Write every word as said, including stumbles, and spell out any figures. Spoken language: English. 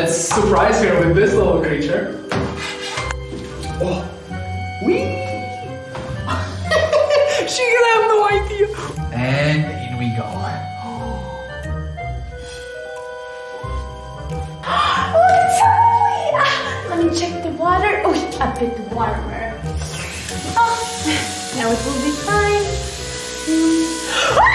let's surprise her with this little creature. Oh, wee! She gonna have no idea. And in we go. Oh, it's so lovely. Ah, let me check the water. Oh, a bit warmer. Oh, now it will be fine. Mm.